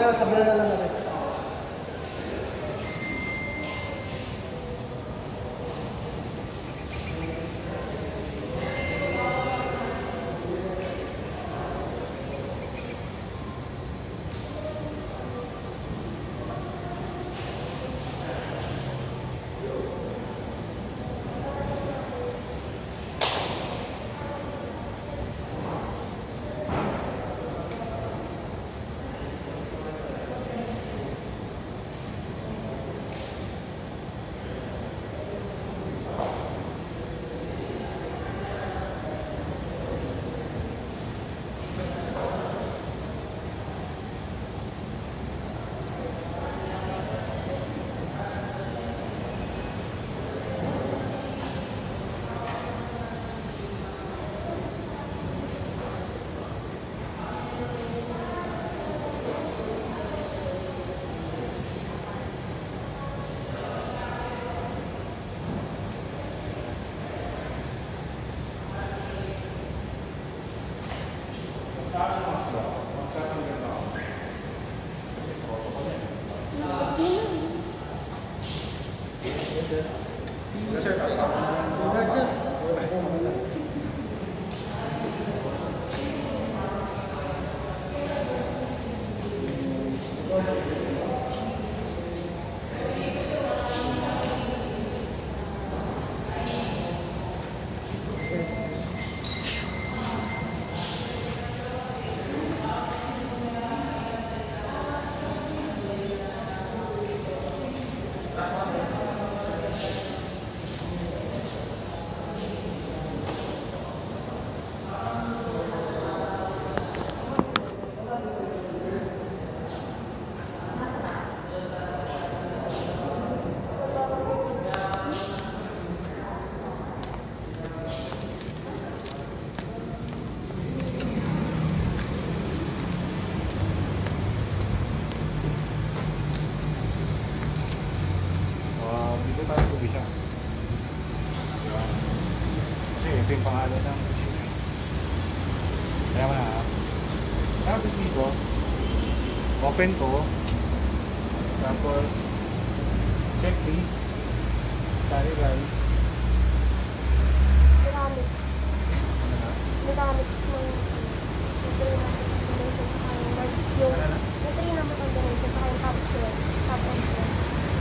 Mamaya sabihan na lang natin. Ito yung pangalan ng kusina. Kaya mo na. Tapos dito, open ko. Tapos, checklist. Study guide. Mechanics. Ano na? Mechanics ng yung natrain naman ang donation sa kayong top share. Top and share.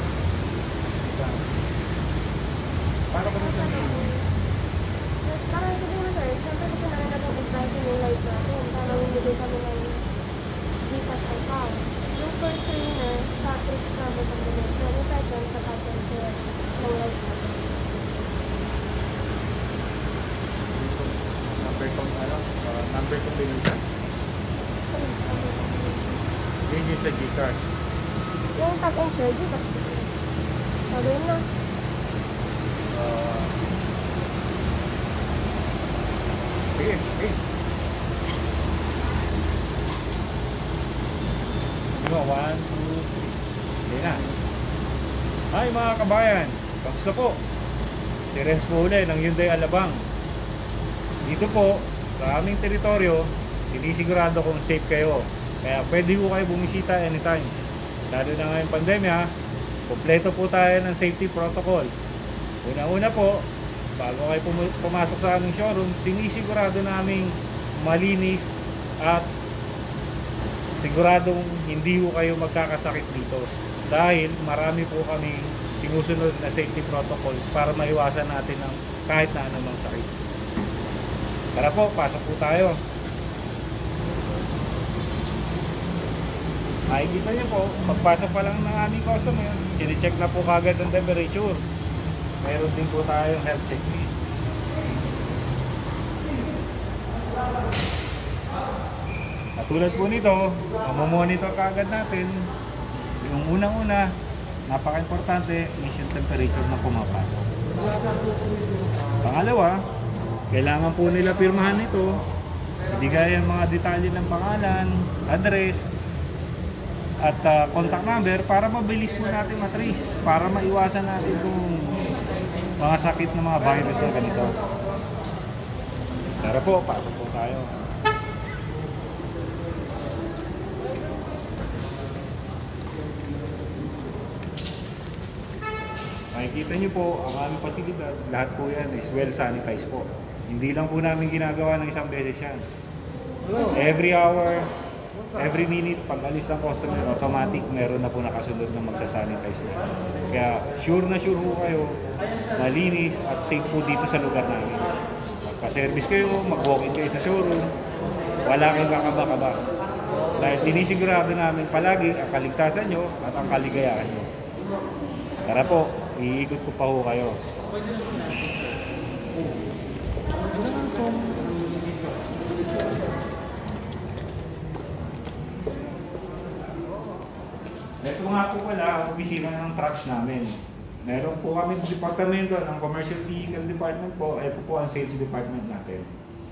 Paano ko na sabihin? Parang ito din sir, syempre kasi nakakapag-exciting yung live natin. Parang hindi kami ng Gcash account. Yung first trainer sa trip namin ng donation. Yung second sa top and share ng live natin. Number combination. Yun yung sa Gcash. Yung top and share, Gcash. Gagawin na. Sige, sige. Ano, 1, 2, 3. Hindi na. Hi mga kabayan, kamusta po? Si Renz po uli ng Hyundai Alabang. Dito po, sa aming teritoryo, sinisigurado kung safe kayo. Kaya pwede po kayo bumisita anytime. Lalo na ngayong pandemya, kompleto po tayo ng safety protocol. Una-una po, bago kayo pumasok sa aming showroom, sinisigurado naming malinis at siguradong hindi po kayo magkakasakit dito. Dahil marami po kami sinusunod na safety protocol para maiwasan natin ang kahit na anumang sakit. Tara po, pasok po tayo. Makikita niyo po, pagpasok pa lang ng aming customer, sine-check na po kagad ang temperature. Meron din po tayong health checklist. Katulad po nito, mamomonitor kagad natin. Yung unang-una, napaka-importante is yung temperature na pumapasok. Pangalawa, kailangan po nila pirmahan ito. Ibigay ang mga detalye ng pangalan, address, at contact number para mabilis po natin matrace, para maiwasan natin kung mga sakit na mga virus na ganito. Tara po, pasok po tayo. Makikita nyo po, ang aming pasilidad, lahat po yan is well sanitized po. Hindi lang po namin ginagawa ng isang beses yan. Every hour, every minute, pag alis ng customer, automatic, meron na po nakasunod na magsasanitize na. Kaya sure na sure po kayo, malinis at safe po dito sa lugar namin. Magpa-service kayo, mag-walk-in kayo sa showroom, wala kayong kakaba-kaba. Dahil sinisigurado namin palagi ang kaligtasan nyo at ang kaligayahan nyo. Tara po, iikot ko pa ho kayo. Ito nga po pala ang opisina ng trucks namin. Meron po kami departamento ng commercial vehicle department po. Ito po ang sales department natin.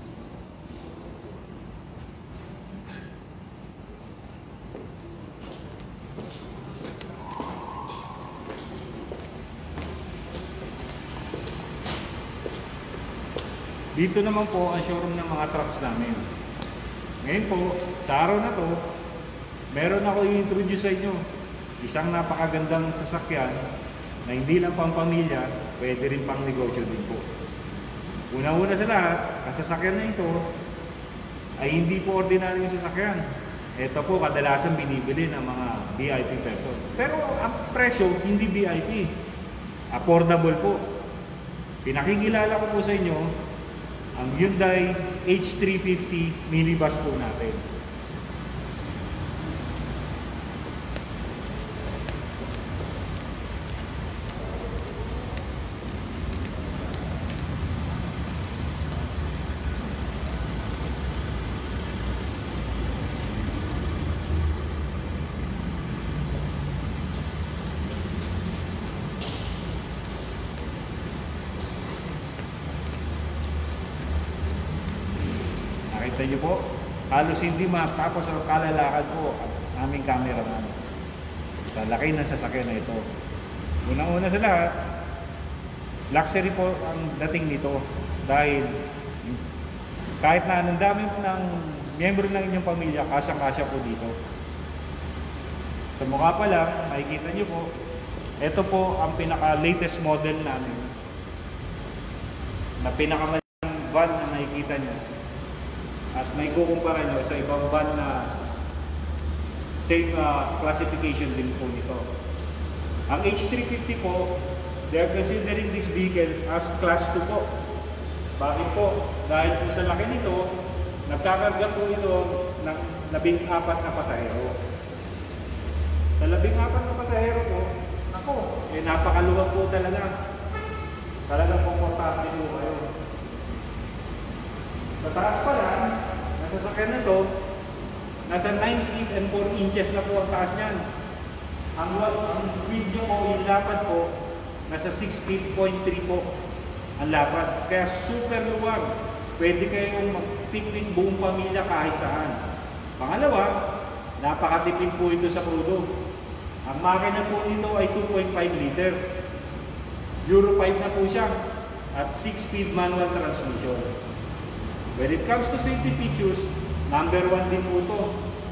Dito naman po ang showroom ng mga trucks namin. Ngayon po, sa araw na to, meron ako i-introduce sa inyo. Isang napakagandang sasakyan na hindi lang pang pamilya, pwede rin pang negosyo din po. Una-una sa lahat, ang sasakyan na ito ay hindi po ordinaryong sasakyan. Ito po kadalasan binibili ng mga VIP person. Pero ang presyo, hindi VIP. Affordable po. Pinakikilala ko po sa inyo ang Hyundai H350 minibus po natin. Nakita niyo po, halos hindi matapos ang kalalakad po ang aming cameraman. Sa laki ng sasakyan na ito. Unang-una sa lahat, luxury po ang dating nito dahil kahit na anong dami ng miyembro ng inyong pamilya, kasya-kasya po dito. Sa mukha pa lang, makikita niyo po, ito po ang pinaka-latest model namin na pinakamalang van na makikita niyo. At may kukumpara nyo sa ibang van na same classification din po nito. Ang H350 po, they are considering this vehicle as class 2 po. Bakit po? Dahil po sa laki nito, nagkakarga po ito ng 14 na pasahero. Sa 14 na pasahero po, ako, napakaluwag po talaga. Talagang komportable po kayo. Sa taas pa lang, nasa sasakyan na to, nasa 9 feet and 4 inches na po ang taas niyan. Ang width nyo po, yung lapad po, nasa 6 feet point 3 po ang lapad. Kaya super luwag. Pwede kayong mag-picnic buong pamilya kahit saan. Pangalawa, napakatipid po ito sa krudo. Ang makina po nito ay 2.5 liter. Euro 5 na po siya at 6-speed manual transmission. When it comes to safety features, number 1 din po ito.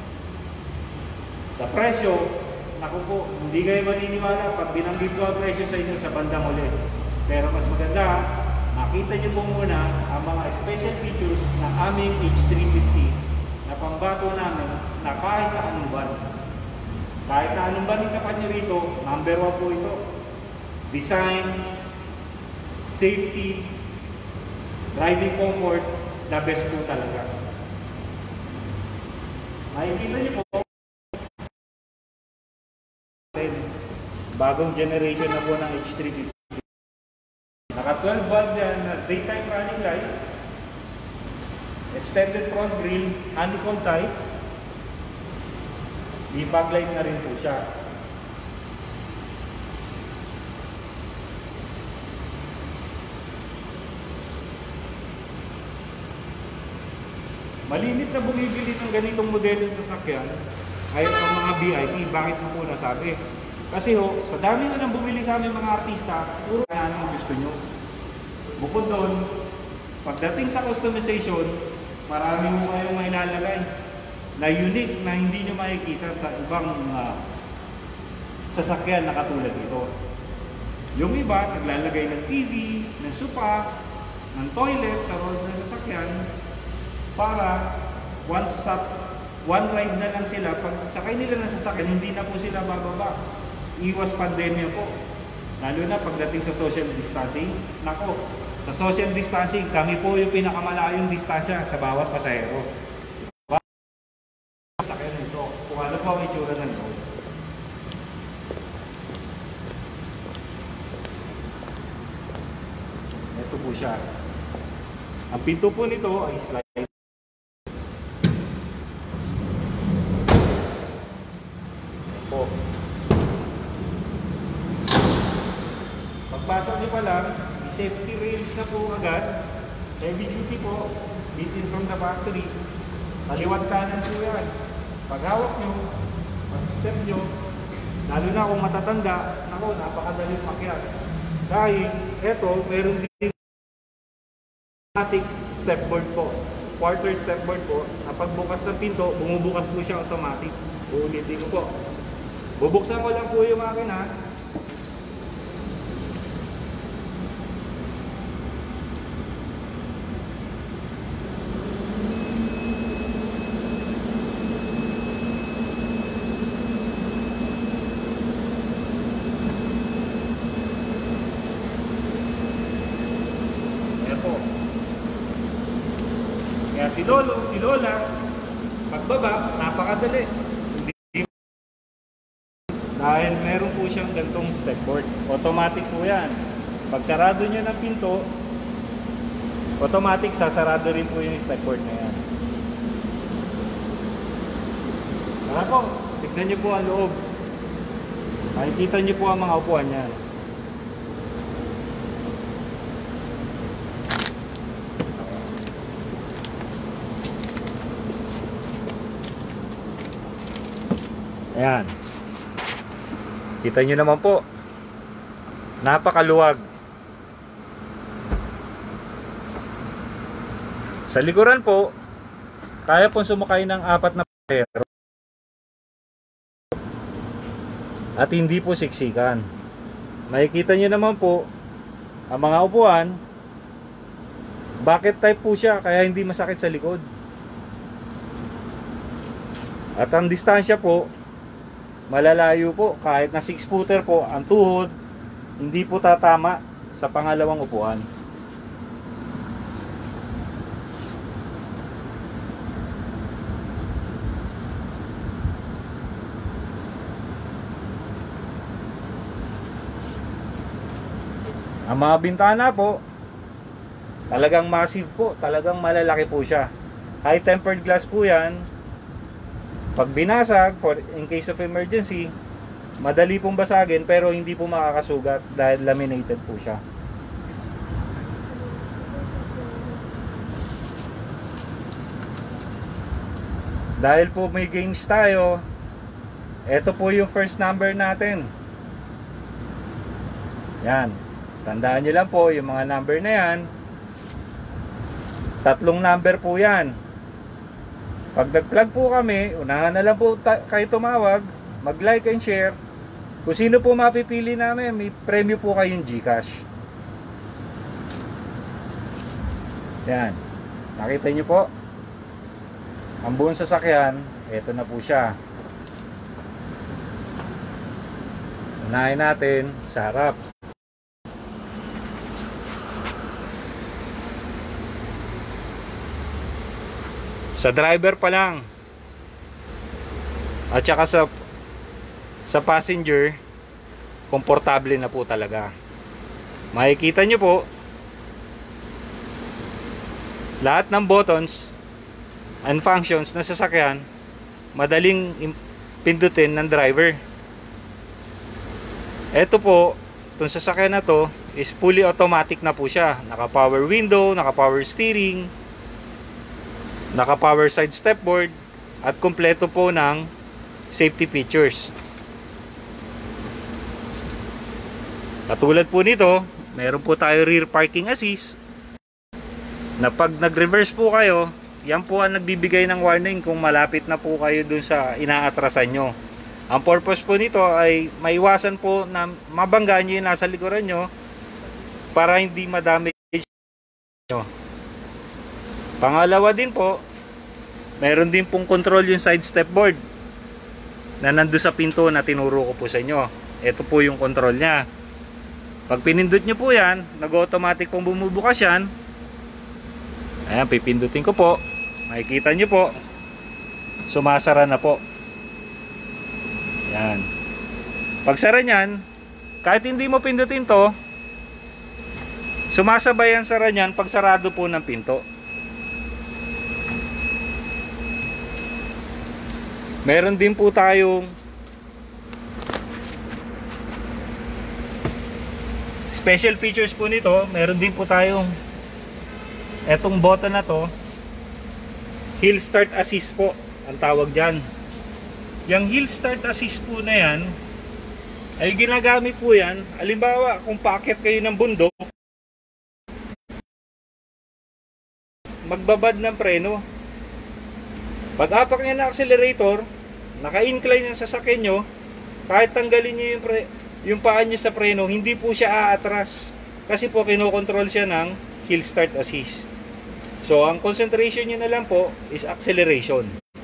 Sa presyo, naku po, hindi kayo maniniwala pag binanggit ko ang presyo sa inyo sa bandang uli. Pero mas maganda, makita niyo po muna ang mga special features ng aming H350 na pambato namin na kahit sa anong van. Kahit na anong van yung kapan nyo rito, number 1 po ito. Design, safety, driving comfort, the best po talaga. Makikita niyo po, bagong generation na po ng H350. Naka 12 volt yan na daytime running light, extended front grille, honeycomb type, fog light na rin po siya. Malimit na bumibili ng ganitong modelo sa sasakyan ay ang mga VIP. Bakit mo po nasabi? Kasi sa dami na nang bumili sa aming mga artista, puro kaya naman gusto nyo. Bukod doon, pagdating sa customization, marami mo kayong may ilalagay na unique na hindi nyo makikita sa ibang sasakyan na katulad ito. Yung iba, naglalagay ng TV, ng sofa, ng toilet sa road ng sasakyan para one stop, one ride na lang sila. Pag sakay nila ng sasakyan, hindi na po sila bababa. Iwas pandemya po. Lalo na pagdating sa social distancing. Nako, sa social distancing, kami po yung pinakamalayong distansya sa bawat pasahero. Sasakyan nito, kung ano po ang itsura ng loob. Ito po siya. Ang pinto po nito ay slide. Po. Pagpasok niyo pa lang, safety rails na po agad. Heavy duty po, built-in from the factory. Kaliwat kanan po yan. Pag hawak nyo, pag step nyo, lalo na kung matatanda, naku, napakadaling makyat. Dahil, eto, meron din automatic stepboard po. Quarter stepboard po, na pagbukas ng pinto, bumubukas po siya automatic. Uulitin ko po. Bubuksan ko lang po yung makina. Ayan po. Kaya si Lolo, si Lola, pagbaba, napakadali. Dahil meron po siyang gantong stepboard. Automatic po yan. Pag sarado nyo ng pinto, automatic sasarado rin po yung stepboard na yan. Tara po, tignan nyo po ang loob. Makikita nyo po ang mga upuan yan. Ayan. Kita nyo naman po, napakaluwag. Sa likuran po, kaya pong sumakay ng 4 na pasahero at hindi po siksikan. Makikita nyo naman po ang mga upuan, bucket type po siya, kaya hindi masakit sa likod. At ang distansya po, malalayo po. Kahit na 6-footer po ang tuhod, hindi po tatama sa pangalawang upuan. Ang mga bintana po, talagang massive po, talagang malalaki po siya. High tempered glass po yan. Pag binasag, in case of emergency, madali pong basagin pero hindi po makakasugat dahil laminated po siya. Dahil po may games tayo, ito po yung first number natin. Yan. Tandaan nyo lang po yung mga number na yan. 3 number po yan. Pag nag-plug po kami, unahan na lang po kayo tumawag, mag-like and share. Kung sino po mapipili namin, may premyo po kayong GCash. Yan. Nakita nyo po. Ang buong sasakyan, eto na po siya. Unahin natin sa harap. Sa driver pa lang at saka sa passenger, komportable na po talaga. Makikita nyo po lahat ng buttons and functions na sasakyan, madaling pindutin ng driver. Ito po, itong sasakyan na to is fully automatic na po siya. Naka power window, naka power steering, naka power side stepboard, at kompleto po ng safety features. Katulad po nito, meron po tayo rear parking assist na pag nag-reverse po kayo, yan po ang nagbibigay ng warning kung malapit na po kayo dun sa inaatrasan nyo. Ang purpose po nito ay maiwasan po na mabangga nyo yung nasa likuran nyo para hindi madamage nyo. Pangalawa din po, meron din pong control yung side step board na nando sa pinto na tinuro ko po sa inyo. Ito po yung control nya. Pag pinindot nyo po yan, nag-automatic pong bumubukas yan. Ayan, pipindutin ko po. Makikita nyo po, sumasara na po. Yan. Pagsara nyan, kahit hindi mo pindutin to, sumasabay ang sara nyan pag sarado po ng pinto. Meron din po tayong special features po nito. Meron din po tayong etong button na to, hill start assist po ang tawag dyan. Yung hill start assist po na yan ay ginagamit po yan, halimbawa kung paakyat kayo ng bundok, magbabad ng preno. Pag apak niya na accelerator, naka-incline yung sasakyan nyo, kahit tanggalin nyo yung paa nyo sa preno, hindi po siya aatras. Kasi po kinokontrol siya ng hill start assist. So ang concentration nyo na lang po is acceleration.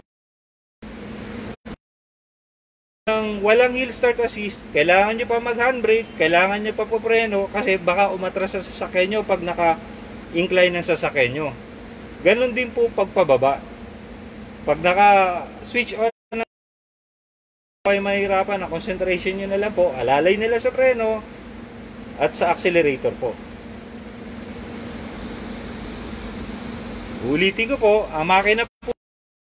Nang walang hill start assist, kailangan nyo pa mag handbrake, kailangan nyo pa po preno, kasi baka umatras sa sasakyan nyo pag naka-incline ng sasakyan nyo. Ganon din po pagpababa. Pag naka-switch on na ay mahirapan na concentration nyo na lang po, alalay nila sa preno at sa accelerator po. Ulitin ko po, ang makina po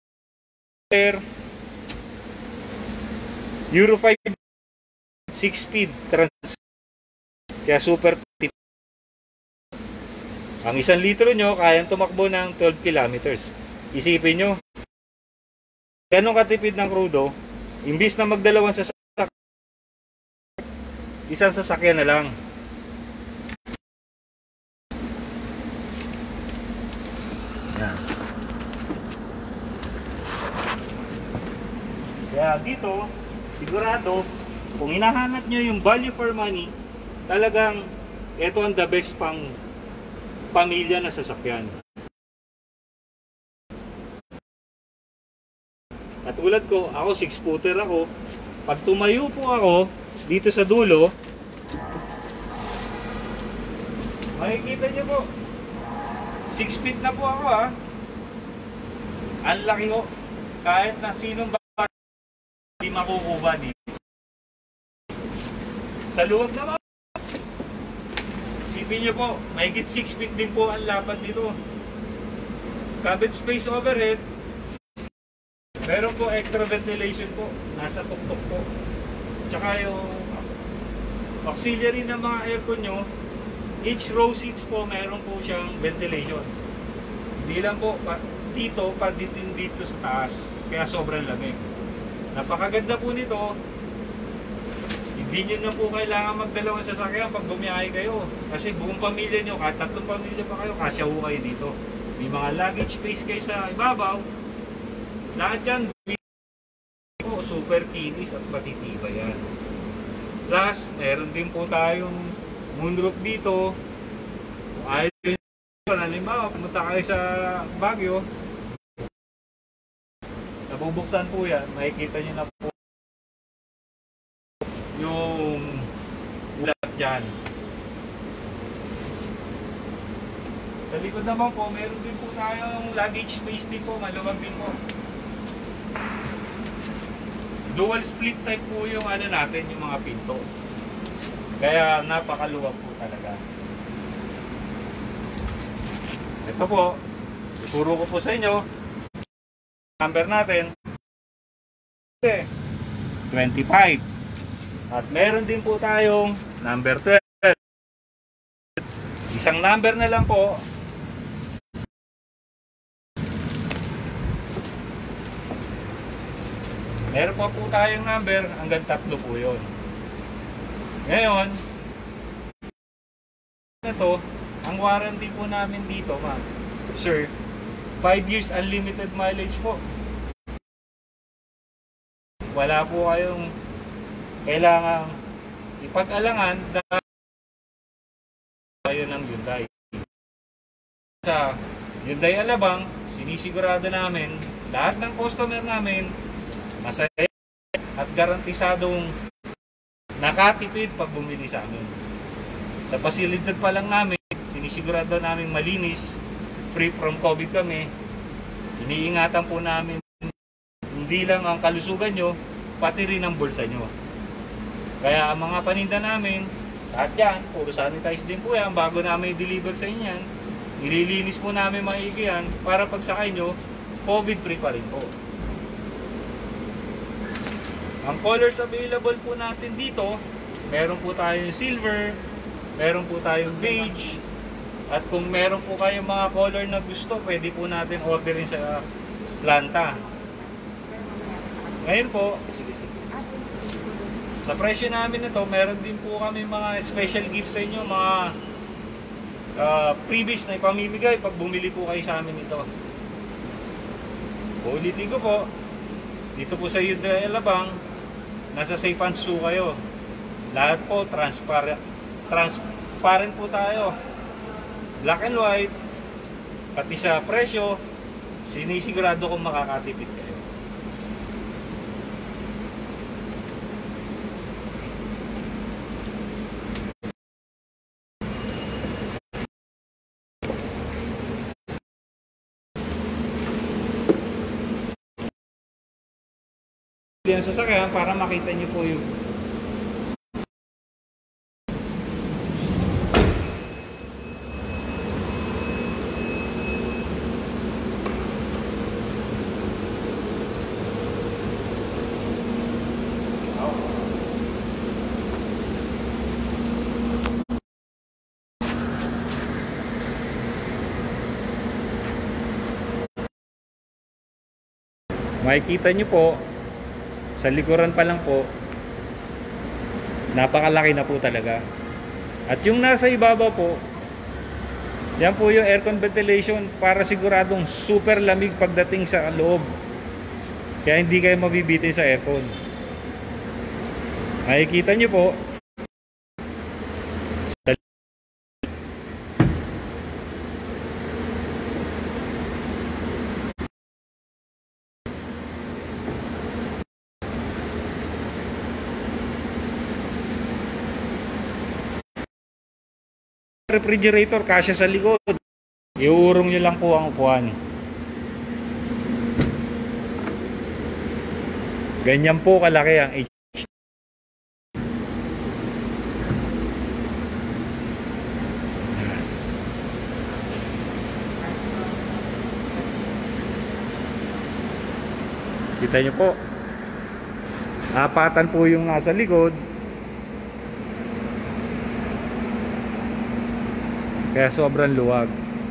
Euro 5 6-speed transmission, kaya super tip. Ang 1 litro nyo kayang tumakbo ng 12 kilometers. Isipin nyo, ganun katipid ng krudo, imbis na magdalawang sasakyan, isang sasakyan na lang. Yan. Kaya dito, sigurado, kung hinahanap nyo yung value for money, talagang ito ang the best pang pamilya na sasakyan. Katulad ko, ako 6-footer ako. Pag tumayo po ako dito sa dulo, makikita nyo po, 6 feet na po ako ha. Ang laki ko. Kahit na sinong hindi makukuha dito. Sa luwag naman, isipin nyo po, mahigit 6 feet din po ang lapad dito. Cabin space overhead, meron po extra ventilation po, nasa tuktok po. Tsaka yung auxiliary ng mga aircon nyo, each row seats po meron po siyang ventilation. Hindi lang po dito, pati din dito sa taas, kaya sobrang lamig. Napakaganda po nito. Hindi nyo na po kailangan magdalawang sasakyan pag bumiyahe kayo. Kasi buong pamilya nyo, kahit 3 pamilya pa kayo, kasya ho kayo dito. May mga luggage space kayo sa ibabaw. Lahat yan, super kinis at matitibay yan. Plus, meron din po tayong moonroof dito. Kung ayaw nyo, halimbawa, pumunta kayo sa Baguio, nabubuksan po yan, makikita nyo na po yung ulat dyan. Sa likod naman po, meron din po tayong luggage space din po, maluwag din po. Dual split type po yung ano natin, yung mga pinto. Kaya napakaluwag po talaga. Ito po, ituro ko po sa inyo. Number natin 25. At meron din po tayong number 12. Isang number na lang po. Meron pa po tayong number, hanggang 3 po yun. Ngayon, ito, ang warranty po namin dito, ma'am, sir, 5 years unlimited mileage po. wala po kayong kailangang ipag-alangan dahil kayo ng Hyundai. Sa Hyundai Alabang, sinisigurado namin lahat ng customer namin masaya at garantisadong nakatipid pag bumili sa amin. Sa pasilidad pa lang namin, sinisigurado namin malinis, free from COVID kami. Iniingatan po namin hindi lang ang kalusugan nyo, pati rin ang bulsa nyo. Kaya ang mga paninda namin, lahat yan, puro sanitize din po yan bago namin i-deliver sa inyo yan. Nililinis po namin maigi yan para pag sakay nyo, COVID free pa rin po. Ang colors available po natin dito, meron po tayong silver, meron po tayong beige, at kung meron po kayong mga color na gusto, pwede po natin orderin sa planta. Ngayon po, sa presyo namin ito, meron din po kami mga special gifts sa inyo, mga freebies na ipamimigay pag bumili po kayo sa amin ito. Ulitin ko po, dito po sa Hyundai Alabang, nasa safe hands po kayo. Lahat po transparent po tayo. Black and white, pati sa presyo, sinisigurado kong makakatipid kayo. Yan sasakyan para makita niyo po yung makikita niyo po sa likuran pa lang po, napakalaki na po talaga. At yung nasa ibabaw po, yan po yung aircon ventilation para siguradong super lamig pagdating sa loob. Kaya hindi kayo mabibitin sa aircon. Makikita nyo po, refrigerator kasya sa likod. Iuurong nyo lang po ang upuan. Ganyan po kalaki ang H. Kita nyo po, apatan po yung nasa likod. Kaya sobrang luwag.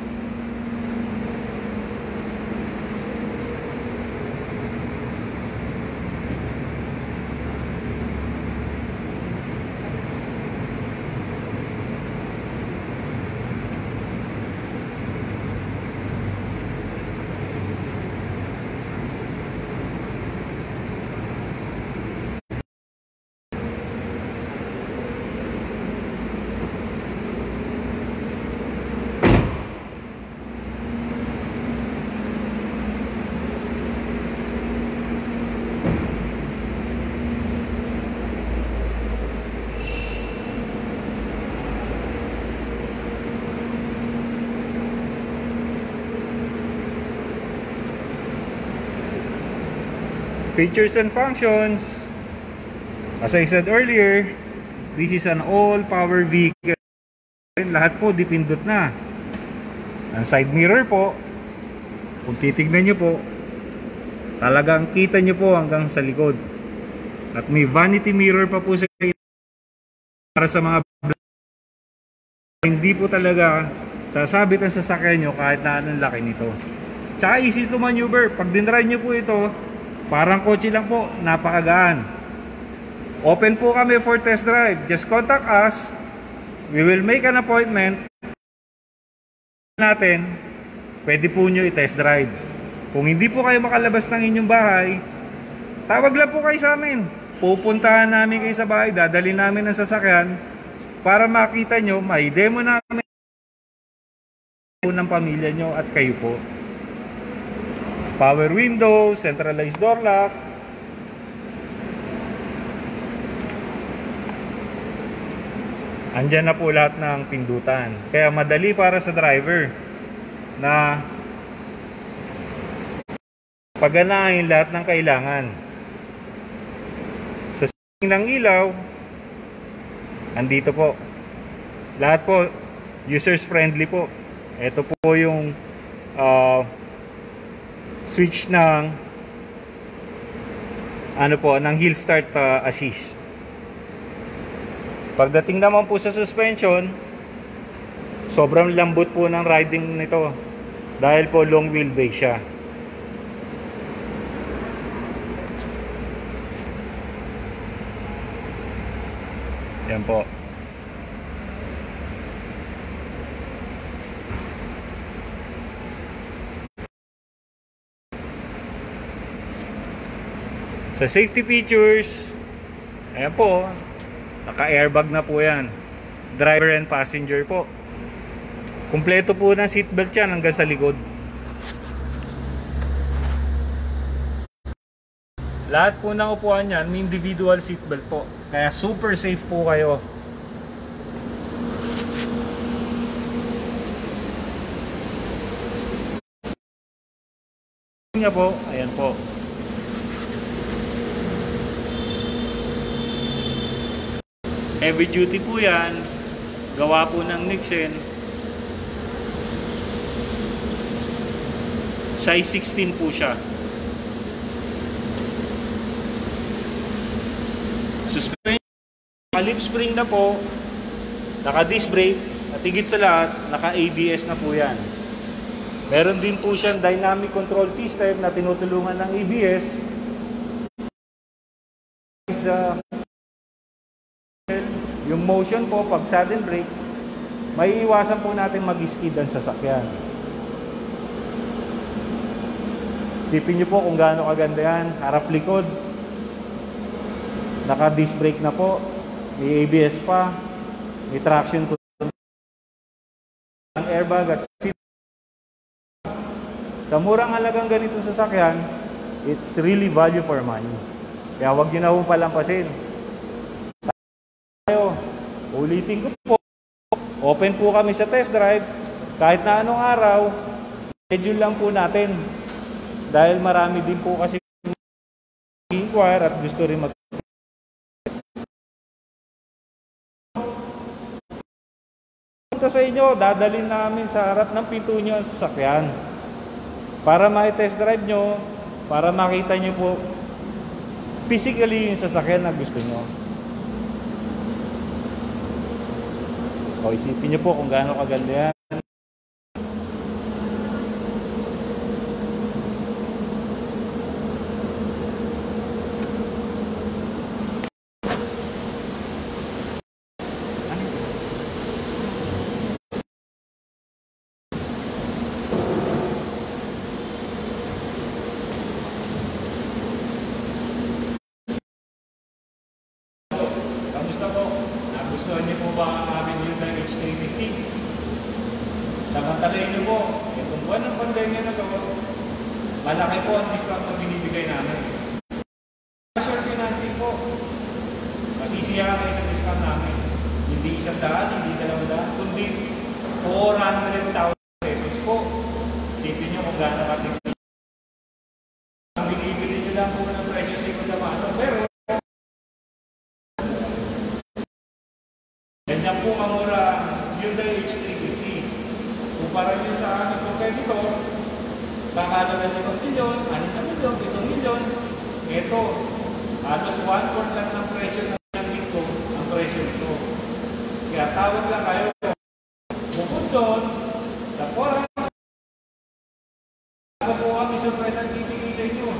Features and functions. As I said earlier, this is an all-power vehicle. Lahat po dipindot na. Ang side mirror po, kung titignan nyo po, talagang kita nyo po hanggang sa likod. At may vanity mirror pa po sa para sa mga hindi po talaga sasabit ang sasakyan nyo kahit na anong laki nito. Tsaka easy to maneuver. Pag dinrive nyo po ito, parang kotse lang po, napakagaan. Open po kami for test drive. Just contact us. We will make an appointment natin. Pwede po nyo i-test drive. Kung hindi po kayo makalabas ng inyong bahay, tawag lang po kayo sa amin. Pupuntahan namin kayo sa bahay, dadalhin namin ang sasakyan para makita nyo, may demo namin ng pamilya nyo at kayo po. Power windows, centralized door lock. Andyan na po lahat ng pindutan. Kaya madali para sa driver na pagganahin lahat ng kailangan. Sa setting ng ilaw, andito po. Lahat po users friendly po. Ito po yung switch ng ng hill start assist. Pagdating naman po sa suspension, sobrang lambot po ng riding nito dahil po long wheelbase siya. Yan po. Sa safety features, ayan po, naka-airbag na po yan. Driver and passenger po. Kumpleto po ng seatbelt yan hanggang sa likod. Lahat po ng upuan yan, may individual seatbelt po. Kaya super safe po kayo. Niya po, ayan po. Heavy duty po yan. Gawa po ng Nixon. Size 16 po siya. Suspension, naka-lip spring na po, naka-disc brake, at higit sa lahat, naka-ABS na po yan. Meron din po siyang dynamic control system na tinutulungan ng ABS. Yung motion po, pag sudden brake, may iwasan po natin mag-skid ang sasakyan. Isipin nyo po kung gaano kaganda yan. Harap likod. Naka-disc brake na po. May ABS pa. May traction to ang airbag at seat. Sa murang halagang ganitong sasakyan, it's really value for money. Kaya huwag nyo na hong palampasin. Ulitin ko po, open po kami sa test drive. Kahit na anong araw, schedule lang po natin. Dahil marami din po kasi inquire at gusto rin mag sa inyo, dadalhin namin sa harap ng pinto nyo ang sasakyan para ma-test drive nyo, para makita nyo po physically yung sasakyan na gusto nyo. O isipin nyo po kung gaano kaganda yan. Nagustuhan niyo po ba ang aming Hyundai H350? Samantalayin niyo po, itong buwan ng pandemya na to, malaki po ang discount na binibigay namin. Short financing po. Masisiyahan kayo sa discount namin. Hindi 100, hindi 200, kundi 400,000 pesos po. Isipin niyo kung gaano katigil. Ang binibili niyo lang po ng presyo segunda mano, pero ganyan po kamura Hyundai H350. Kumpara nyo sa aming competitor, kakalagan nyo 1 milyon, 6 na milyon, 7 milyon. Ito, halos 1/4 lang ng presyo ng dito, ang presyo nito. Kaya tawag lang kayo. Bukod doon, sa forum, ako po kami surprise ang bibigay sa inyo.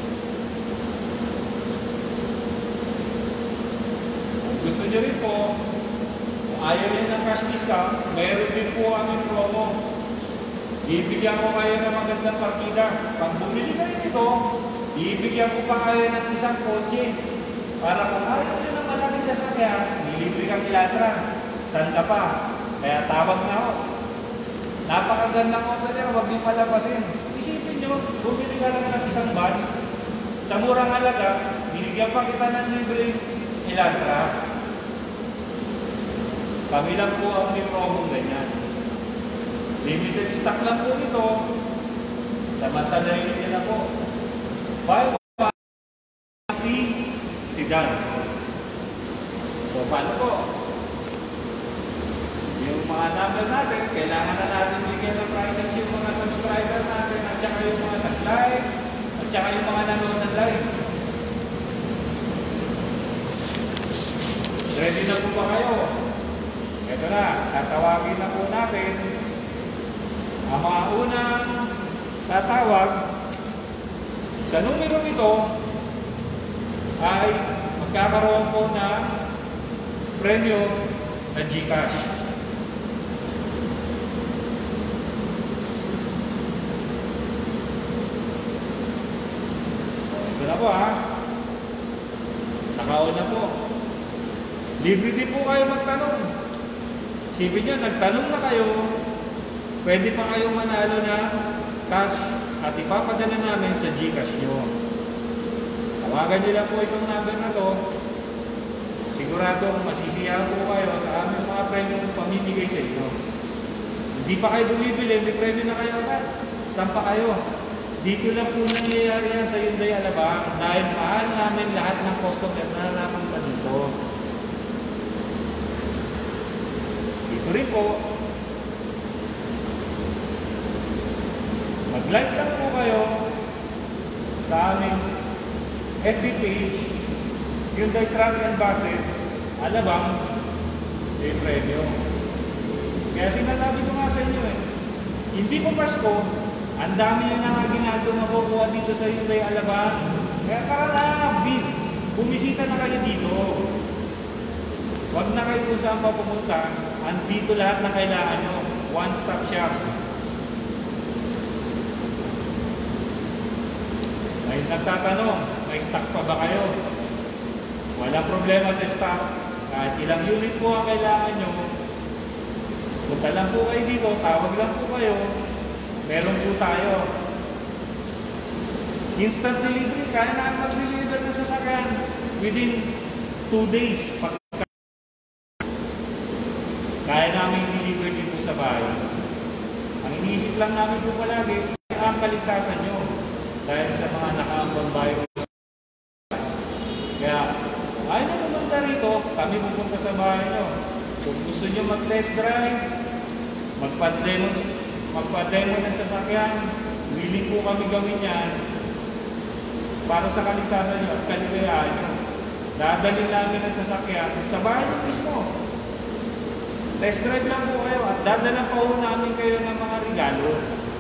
Kung gusto nyo rin po, ayaw rin ng cash discount, mayroon din po aming promo. Ibigyan ko kayo ng magandang partida. Pag bumili kayo nito, ibigyan ko pa kayo ng isang kotse para kung ayaw nyo ng malaking sasakyan, nilibre kang Elantra. Saan ka pa? Kaya tawag na ako. Napakagandang offer nyo, huwag niyo palabasin. Isipin nyo, bumili ka lang ng isang van, sa murang halaga, binigyan pa kita ng libre Elantra. Kami lang po ang may promong ganyan. Limited stock lang po ito. Samantalayin niya na po. Buy one sedan. So, paano po? Yung mga number natin, kailangan na natin bigyan ng prices yung mga subscriber natin at saka yung mga nag-like at saka yung mga nanonood ng live. Ready na po ba kayo? Ito na, tatawagin na po natin ang mga unang tatawag. Sa numero ito ay magkakaroon po ng premyo na GCash. Ito na po ha. Nakaon na po. Libre din po kayo magtanong. Isipin nyo, nagtanong na kayo, pwede pa kayong manalo na cash at ipapadala namin sa GCash nyo. Tawagan nyo lang po itong number na to. Siguradong masisiyahan po kayo sa aming mga premyo pamimigay sa inyo. Hindi pa kayo bumibili, may premyo na kayo agad. Saan pa kayo? Dito lang po nangyayari yan sa Hyundai Alabang dahil mahal namin lahat ng customer na napunta dito. Dito rin po, mag-like lang po kayo sa aming FB page, Hyundai Truck and Buses, Alabang, may premyo. Kaya sinasabi ko nga sa inyo hindi po Pasko, ang dami nyo na ginagawa makukuha dito sa Hyundai Alabang. Kaya para na, bumisita na kayo dito. Huwag na kayo kung saan pa pumunta, andito lahat na kailangan nyo. One-stop shop. May nagtatanong, may stock pa ba kayo? Walang problema sa stock. Kahit ilang unit po ang kailangan nyo, punta lang po kayo dito, tawag lang po kayo, meron po tayo. Instant delivery, kaya na mag-deliver na sasakyan within 2 days. Kaya namin i-deliver din po sa bahay. Ang iniisip lang namin po palagi, ang kaligtasan nyo dahil sa mga nakaambang virus. Kaya, ayaw na pumunta rito, kami pupunta sa bahay nyo. Kung gusto nyo mag-test drive, magpa-demo ng sasakyan, willing po kami gawin yan para sa kaligtasan nyo at kaligayahan nyo. Dadalhin namin ang sasakyan sa bahay nyo mismo. Test drive lang po kayo at dadala pa po namin kayo ng mga regalo.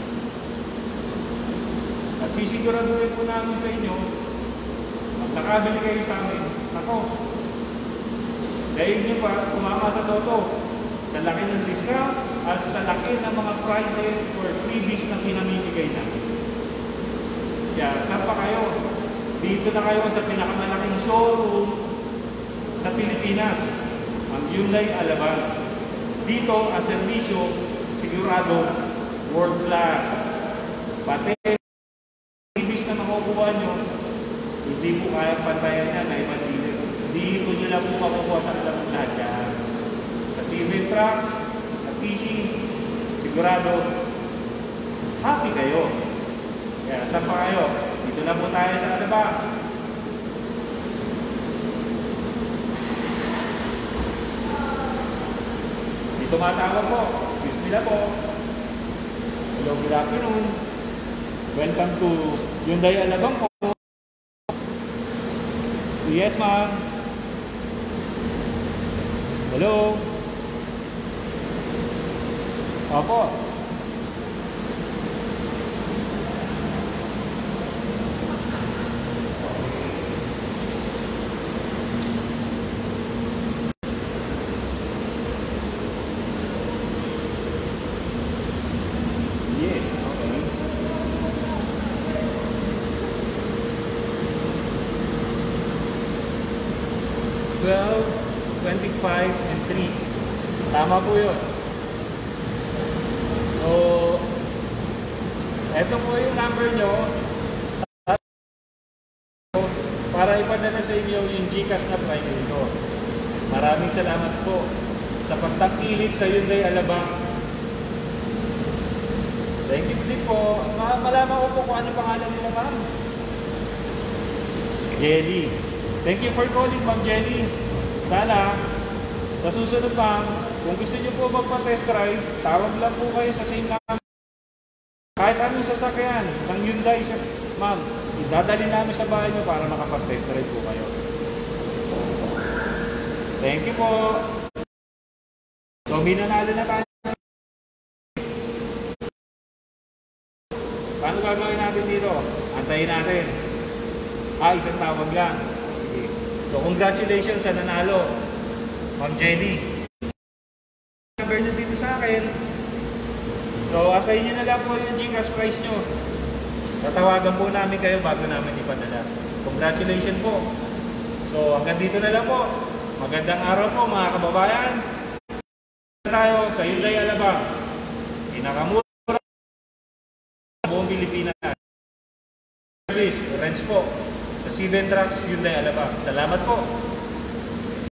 At sisiguraduhin po namin sa inyo, pag nakabili kayo sa amin, ako, dahil nyo pa kumama sa toto, sa laki ng discount at sa laki ng mga prices or freebies na pinamimigay namin. Kaya, saan pa kayo? Dito na kayo sa pinakamalaking showroom sa Pilipinas, ang Hyundai Alabang. Dito, ang serbisyo, sigurado, world class. Pati, ibig na makukuha nyo, hindi po kaya pantayan yan na ibang dealer. Dito nyo lang po makukuha sa alam lahat yan. Sa civil trucks, sa PC, sigurado, happy kayo. Kaya, saan pa kayo? Dito na po tayo sa Alabang. Tumatawag po. Excuse me na po. Hello, good afternoon. Welcome to Hyundai Alabang po. Yes, ma'am. Hello. Opo. 12, 25, and 3. Tama po yun. So, eto po yung number nyo para ipadala sa inyo yung GCash na price nito. Maraming salamat po sa pagtangkilik sa Hyundai Alabang. Thank you din po. Malaman ko po kung ano pangalan nila, ma'am. Jelly. Thank you for calling, Ma'am Jelly. Sana, sa susunod, ma'am, kung gusto niyo po magpa-test drive, tawag lang po kayo sa same number. Kahit anong sasakyan ng Hyundai, ma'am, idadali namin sa bahay niyo para makapag-test drive po kayo. Thank you po. So, minanalo na tayo. Paano gagawin natin dito? Antayin natin. Isang tawag lang. Sige. So, congratulations sa nanalo, Ma'am Jenny. Number nyo dito sa akin. So, antayin nyo na lang po yung GCash price nyo. Tatawagan po namin kayo bago namin ipadala. Congratulations po. So, hanggang dito na lang po. Magandang araw po mga kababayan. Tayo sa Hyundai Alabang. Pinakamura sa buong Pilipinas. Service, rents po sa 7 Trucks Hyundai Alabang. Salamat po.